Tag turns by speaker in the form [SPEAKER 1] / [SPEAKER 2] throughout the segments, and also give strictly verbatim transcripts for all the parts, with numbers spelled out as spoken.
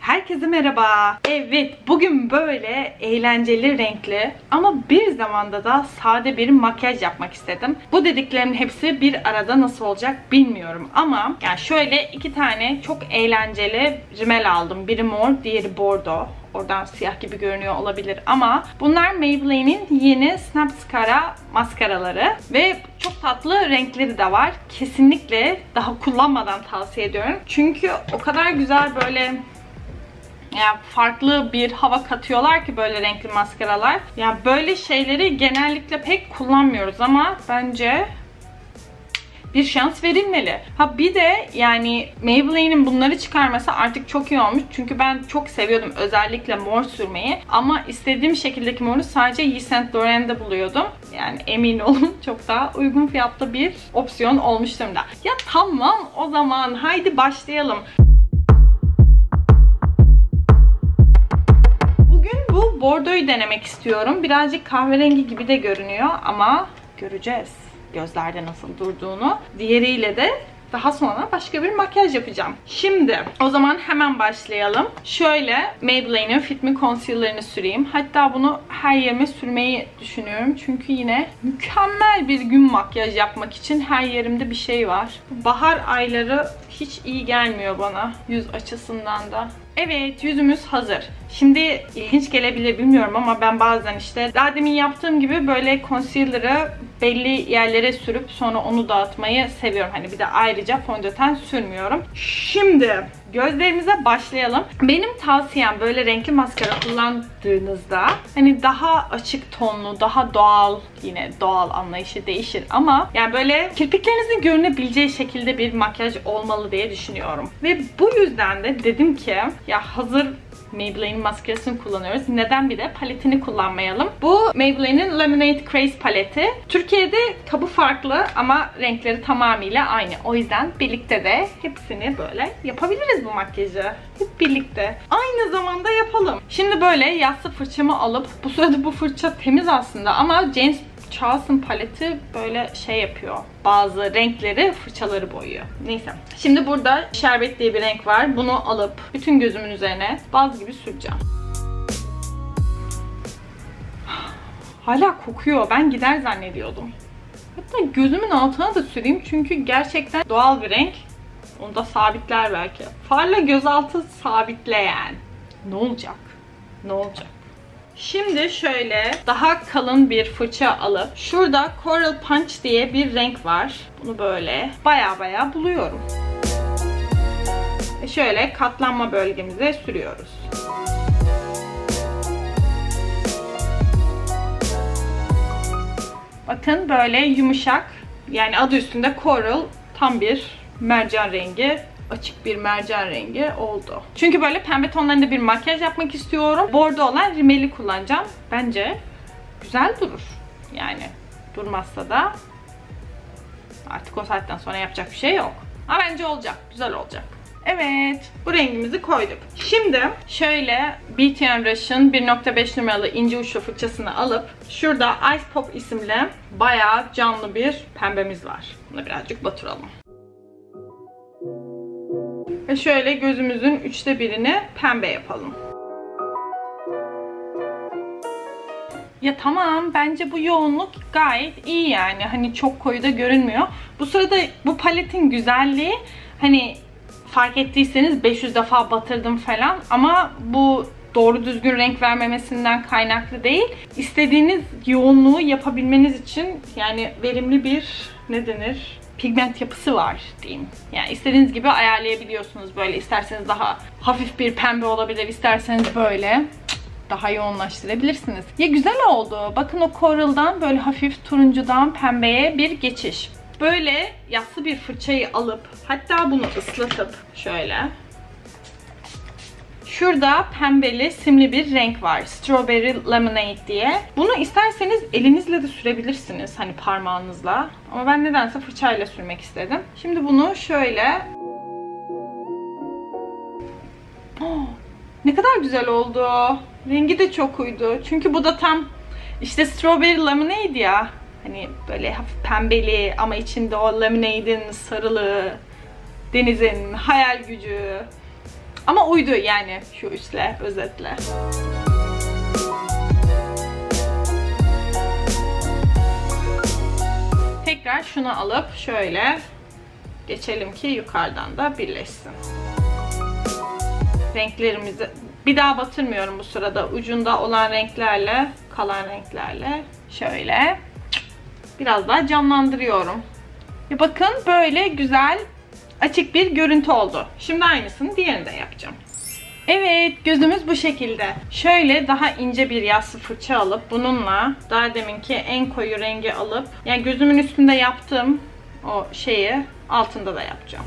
[SPEAKER 1] Herkese merhaba. Evet, bugün böyle eğlenceli, renkli ama bir zamanda da sade bir makyaj yapmak istedim. Bu dediklerimin hepsi bir arada nasıl olacak bilmiyorum ama yani şöyle iki tane çok eğlenceli rimel aldım. Biri mor, diğeri bordo. Oradan siyah gibi görünüyor olabilir ama bunlar Maybelline'in yeni Snap Mascara maskaraları ve çok tatlı renkleri de var. Kesinlikle daha kullanmadan tavsiye ediyorum. Çünkü o kadar güzel böyle yani farklı bir hava katıyorlar ki böyle renkli maskaralar. Yani böyle şeyleri genellikle pek kullanmıyoruz ama bence bir şans verilmeli. Ha bir de yani Maybelline'in bunları çıkarması artık çok iyi olmuş. Çünkü ben çok seviyordum özellikle mor sürmeyi. Ama istediğim şekildeki moru sadece Yves Saint Laurent'de buluyordum. Yani emin olun çok daha uygun fiyatlı bir opsiyon olmuş durumda. Ya tamam o zaman haydi başlayalım. Bugün bu bordoyu denemek istiyorum. Birazcık kahverengi gibi de görünüyor ama göreceğiz gözlerde nasıl durduğunu. Diğeriyle de daha sonra başka bir makyaj yapacağım. Şimdi o zaman hemen başlayalım. Şöyle Maybelline'in Fit Me Concealer'ını süreyim. Hatta bunu her yerime sürmeyi düşünüyorum. Çünkü yine mükemmel bir gün makyaj yapmak için her yerimde bir şey var. Bahar ayları hiç iyi gelmiyor bana yüz açısından da. Evet, yüzümüz hazır. Şimdi ilginç gelebilir bilmiyorum ama ben bazen işte daha demin yaptığım gibi böyle concealer'ı belli yerlere sürüp sonra onu dağıtmayı seviyorum. Hani bir de ayrıca fondöten sürmüyorum. Şimdi gözlerimize başlayalım. Benim tavsiyem böyle renkli maskara kullandığınızda hani daha açık tonlu, daha doğal, yine doğal anlayışı değişir ama yani böyle kirpiklerinizin görünebileceği şekilde bir makyaj olmalı diye düşünüyorum. Ve bu yüzden de dedim ki ya hazır Maybelline'in maskarasını kullanıyoruz. Neden bir de paletini kullanmayalım? Bu Maybelline'in Lemonade Craze paleti. Türkiye'de kabı farklı ama renkleri tamamıyla aynı. O yüzden birlikte de hepsini böyle yapabiliriz bu makyajı. Hep birlikte. Aynı zamanda yapalım. Şimdi böyle yassı fırçamı alıp, bu sırada bu fırça temiz aslında ama James Charles'ın paleti böyle şey yapıyor. Bazı renkleri fırçaları boyuyor. Neyse. Şimdi burada şerbet diye bir renk var. Bunu alıp bütün gözümün üzerine baz gibi süreceğim. Hala kokuyor. Ben gider zannediyordum. Hatta gözümün altına da süreyim. Çünkü gerçekten doğal bir renk. Onu da sabitler belki. Farla gözaltı sabitleyen. Ne olacak? Ne olacak? Şimdi şöyle daha kalın bir fırça alıp şurada Coral Punch diye bir renk var. Bunu böyle baya baya buluyorum. Ve şöyle katlanma bölgemize sürüyoruz. Bakın böyle yumuşak, yani adı üstünde Coral, tam bir mercan rengi. Açık bir mercan rengi oldu. Çünkü böyle pembe tonlarında bir makyaj yapmak istiyorum. Bordo olan rimeli kullanacağım. Bence güzel durur. Yani durmazsa da artık o saatten sonra yapacak bir şey yok. Ama bence olacak. Güzel olacak. Evet. Bu rengimizi koyduk. Şimdi şöyle B T and Rush'ın bir nokta beş numaralı ince uçlu fırçasını alıp şurada Ice Pop isimli bayağı canlı bir pembemiz var. Bunu birazcık batıralım. Ve şöyle gözümüzün üçte birini pembe yapalım. Ya tamam, bence bu yoğunluk gayet iyi yani. Hani çok koyu da görünmüyor. Bu sırada bu paletin güzelliği, hani fark ettiyseniz beş yüz defa batırdım falan ama bu doğru düzgün renk vermemesinden kaynaklı değil. İstediğiniz yoğunluğu yapabilmeniz için yani verimli bir, ne denir, pigment yapısı var diyeyim. Yani istediğiniz gibi ayarlayabiliyorsunuz böyle. İsterseniz daha hafif bir pembe olabilir, isterseniz böyle daha yoğunlaştırabilirsiniz. Ya güzel oldu. Bakın o coral'dan böyle hafif turuncudan pembeye bir geçiş. Böyle yassı bir fırçayı alıp hatta bunu ıslatıp şöyle şurada pembeli simli bir renk var. Strawberry Lemonade diye. Bunu isterseniz elinizle de sürebilirsiniz. Hani parmağınızla. Ama ben nedense fırçayla sürmek istedim. Şimdi bunu şöyle. Oh, ne kadar güzel oldu. Rengi de çok uydu. Çünkü bu da tam işte Strawberry Lemonade ya. Hani böyle hafif pembeli ama içinde o lemonade'in sarılığı, denizin hayal gücü. Ama uydu yani şu üstle, özetle. Tekrar şunu alıp şöyle geçelim ki yukarıdan da birleşsin. Renklerimizi bir daha batırmıyorum bu sırada. Ucunda olan renklerle, kalan renklerle şöyle biraz daha canlandırıyorum. Ya bakın böyle güzel açık bir görüntü oldu. Şimdi aynısını diğerini de yapacağım. Evet, gözümüz bu şekilde. Şöyle daha ince bir yassı fırça alıp bununla daha deminki en koyu rengi alıp yani gözümün üstünde yaptığım o şeyi altında da yapacağım.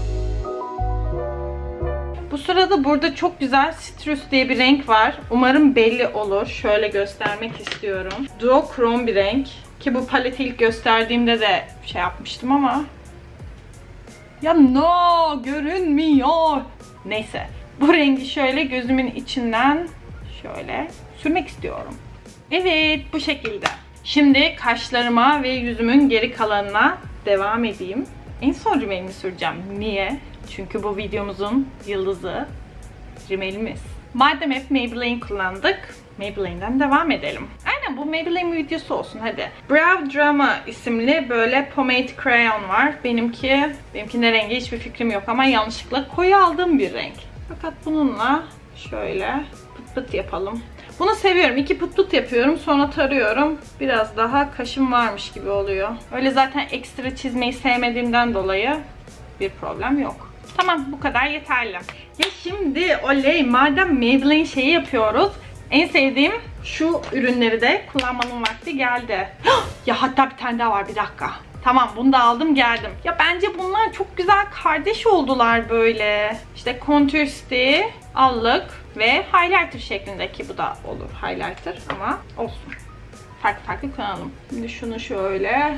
[SPEAKER 1] Bu sırada burada çok güzel Citrus diye bir renk var. Umarım belli olur. Şöyle göstermek istiyorum. Duochrome bir renk. Ki bu paleti ilk gösterdiğimde de şey yapmıştım ama ya no görünmüyor. Neyse. Bu rengi şöyle gözümün içinden şöyle sürmek istiyorum. Evet, bu şekilde. Şimdi kaşlarıma ve yüzümün geri kalanına devam edeyim. En son rimelimi süreceğim. Niye? Çünkü bu videomuzun yıldızı rimelimiz. Madem hep Maybelline kullandık, Maybelline'den devam edelim. Aynen, bu Maybelline videosu olsun hadi. Brow Drama isimli böyle pomade crayon var. Benimki, benimki ne rengi hiçbir fikrim yok ama yanlışlıkla koyu aldığım bir renk. Fakat bununla şöyle pıt pıt yapalım. Bunu seviyorum. İki pıt pıt yapıyorum. Sonra tarıyorum. Biraz daha kaşım varmış gibi oluyor. Öyle zaten ekstra çizmeyi sevmediğimden dolayı bir problem yok. Tamam, bu kadar yeterli. Ya şimdi oley, madem Maybelline şeyi yapıyoruz. En sevdiğim şu ürünleri de kullanmanın vakti geldi. Ya hatta bir tane daha var, bir dakika. Tamam, bunu da aldım geldim. Ya bence bunlar çok güzel kardeş oldular böyle. İşte contour stick, allık ve highlighter şeklindeki bu da olur highlighter ama olsun. Farklı farklı kullanalım. Şimdi şunu şöyle.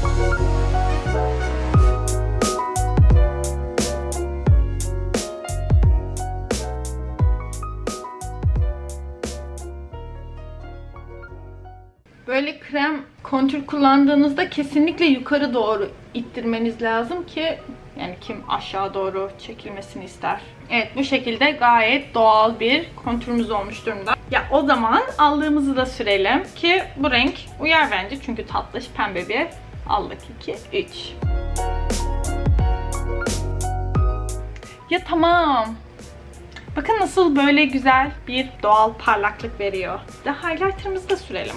[SPEAKER 1] Böyle krem kontür kullandığınızda kesinlikle yukarı doğru ittirmeniz lazım ki yani kim aşağı doğru çekilmesini ister. Evet, bu şekilde gayet doğal bir kontürümüz olmuş durumda. Ya o zaman allığımızı da sürelim ki bu renk uyar bence çünkü tatlış pembe bir allık. iki üç. Ya tamam. Bakın nasıl böyle güzel bir doğal parlaklık veriyor. Bir de highlighter'ımızı da sürelim.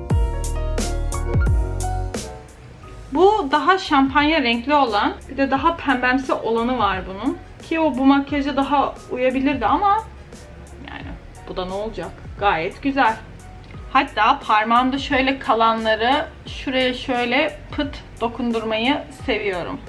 [SPEAKER 1] Bu daha şampanya renkli olan, bir de daha pembemsi olanı var bunun. Ki o bu makyaja daha uyabilirdi ama yani bu da ne olacak? Gayet güzel. Hatta parmağımda şöyle kalanları şuraya şöyle pıt dokundurmayı seviyorum.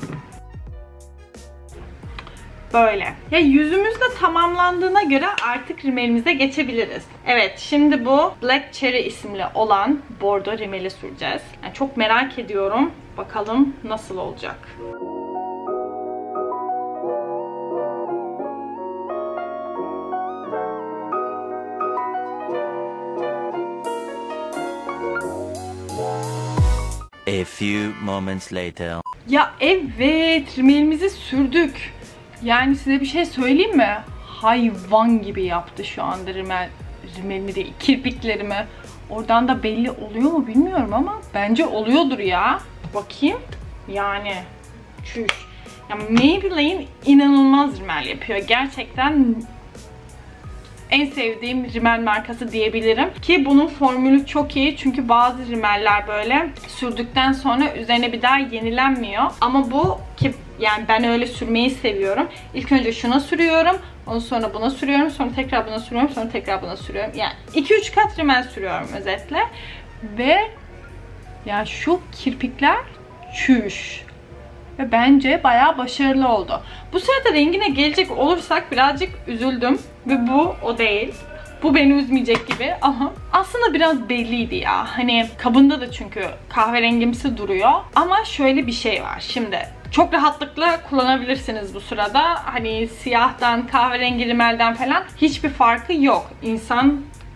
[SPEAKER 1] Böyle. Ya yüzümüz de tamamlandığına göre artık rimelimize geçebiliriz. Evet, şimdi bu Black Cherry isimli olan bordo rimeli süreceğiz. Yani çok merak ediyorum. Bakalım nasıl olacak.
[SPEAKER 2] A few moments later.
[SPEAKER 1] Ya evet, rimelimizi sürdük. Yani size bir şey söyleyeyim mi? Hayvan gibi yaptı şu anda rimel, rimelimi değil, kirpiklerimi. Oradan da belli oluyor mu bilmiyorum ama bence oluyordur ya. Bakayım. Yani çüş. Ya Maybelline inanılmaz rimel yapıyor. Gerçekten en sevdiğim rimel markası diyebilirim. Ki bunun formülü çok iyi. Çünkü bazı rimeller böyle sürdükten sonra üzerine bir daha yenilenmiyor. Ama bu ki yani ben öyle sürmeyi seviyorum. İlk önce şuna sürüyorum. Ondan sonra buna sürüyorum. Sonra tekrar buna sürüyorum. Sonra tekrar buna sürüyorum. Yani iki üç kat rimel sürüyorum özetle. Ve ya şu kirpikler çüş. Ve bence bayağı başarılı oldu. Bu sırada rengine gelecek olursak birazcık üzüldüm. Ve bu o değil. Bu beni üzmeyecek gibi ama aslında biraz belliydi ya. Hani kabında da çünkü kahverengimsi duruyor. Ama şöyle bir şey var. Şimdi çok rahatlıkla kullanabilirsiniz bu sırada. Hani siyahtan, kahverengi rimelden falan hiçbir farkı yok. İnsan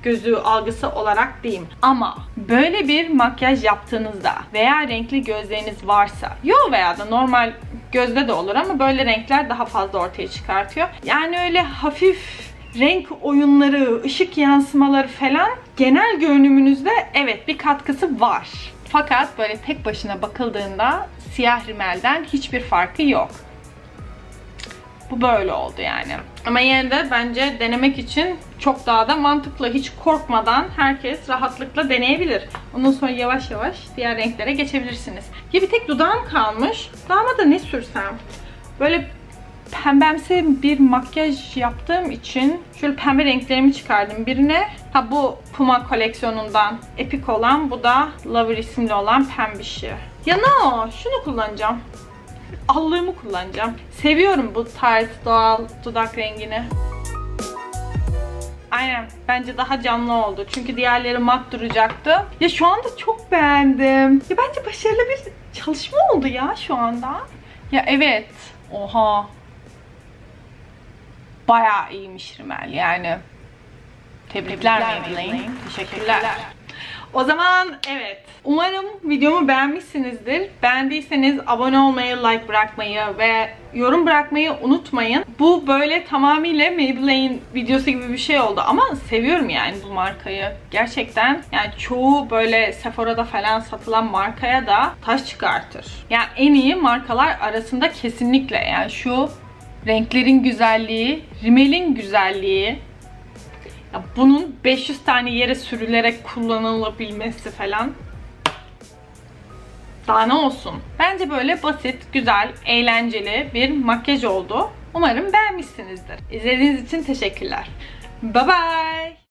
[SPEAKER 1] gözü algısı olarak diyeyim. Ama böyle bir makyaj yaptığınızda veya renkli gözleriniz varsa, yo veya da normal gözde de olur ama böyle renkler daha fazla ortaya çıkartıyor. Yani öyle hafif renk oyunları, ışık yansımaları falan genel görünümünüzde evet bir katkısı var. Fakat böyle tek başına bakıldığında siyah rimelden hiçbir farkı yok. Bu böyle oldu yani. Ama yine de bence denemek için çok daha da mantıklı. Hiç korkmadan herkes rahatlıkla deneyebilir. Ondan sonra yavaş yavaş diğer renklere geçebilirsiniz. Ya bir tek dudağım kalmış. Dudağıma da ne sürsem? Böyle pembemsi bir makyaj yaptığım için şöyle pembe renklerimi çıkardım. Birine ha bu Puma koleksiyonundan Epic olan, bu da Lover isimli olan pembişi. Ya no, şunu kullanacağım. Allığımı kullanacağım. Seviyorum bu tarz doğal dudak rengini. Aynen. Bence daha canlı oldu. Çünkü diğerleri mat duracaktı. Ya şu anda çok beğendim. Ya bence başarılı bir çalışma oldu ya şu anda. Ya evet. Oha. Bayağı iyiymiş rimel yani. Tebrikler Maybelline. Teşekkürler. O zaman evet. Umarım videomu beğenmişsinizdir. Beğendiyseniz abone olmayı, like bırakmayı ve yorum bırakmayı unutmayın. Bu böyle tamamıyla Maybelline videosu gibi bir şey oldu ama seviyorum yani bu markayı. Gerçekten yani çoğu böyle Sephora'da falan satılan markaya da taş çıkartır. Yani en iyi markalar arasında kesinlikle. Yani şu renklerin güzelliği, rimelin güzelliği, ya bunun beş yüz tane yere sürülerek kullanılabilmesi falan. Daha ne olsun? Bence böyle basit, güzel, eğlenceli bir makyaj oldu. Umarım beğenmişsinizdir. İzlediğiniz için teşekkürler. Bye bye.